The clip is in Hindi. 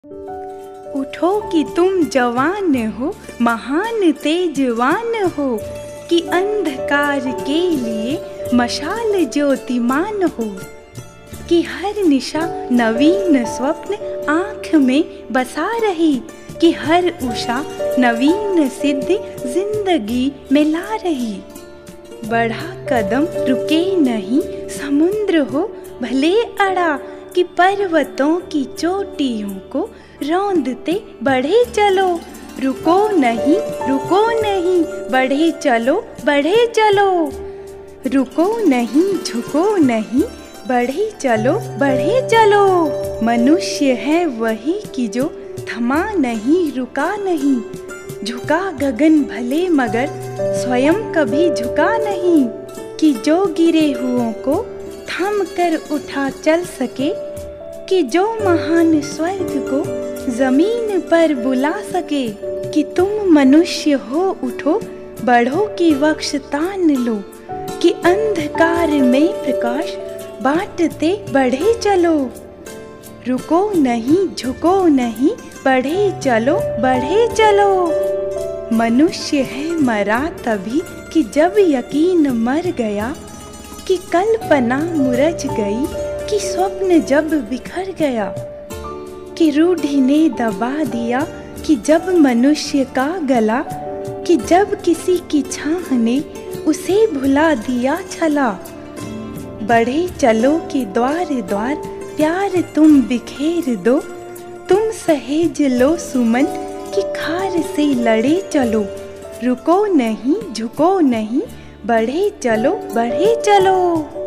उठो कि तुम जवान हो, महान तेजवान हो, कि अंधकार के लिए मशाल ज्योतिमान हो, कि हर निशा नवीन स्वप्न आँख में बसा रही, कि हर उषा नवीन सिद्धि जिंदगी में ला रही। बढ़ा कदम रुके नहीं, समुद्र हो भले अड़ा, कि पर्वतों की चोटियों को रौंदते बढ़े चलो। रुको नहीं, बढ़े चलो, बढ़े चलो। रुको नहीं, झुको नहीं, बढ़े चलो, बढ़े चलो। मनुष्य है वही कि जो थमा नहीं, रुका नहीं, झुका गगन भले मगर स्वयं कभी झुका नहीं, कि जो गिरे हुओं को थम कर उठा चल सके, कि जो महान स्वर्ग को जमीन पर बुला सके। कि तुम मनुष्य हो उठो, बढ़ो कि वक्ष तान लो, कि अंधकार में प्रकाश बांटते बढ़े चलो। रुको नहीं, झुको नहीं, बढ़े चलो, बढ़े चलो। मनुष्य है मरा तभी कि जब यकीन मर गया, कि कल्पना मुरझ गई, कि स्वप्न जब बिखर गया, कि रूढ़ि ने दबा दिया, कि जब मनुष्य का गला, कि जब किसी की छाह ने उसे भुला दिया छला। बढ़े चलो कि द्वार द्वार प्यार तुम बिखेर दो, तुम सहेज लो सुमन कि खार से लड़े चलो। रुको नहीं, झुको नहीं, बढ़े चलो, बढ़े चलो।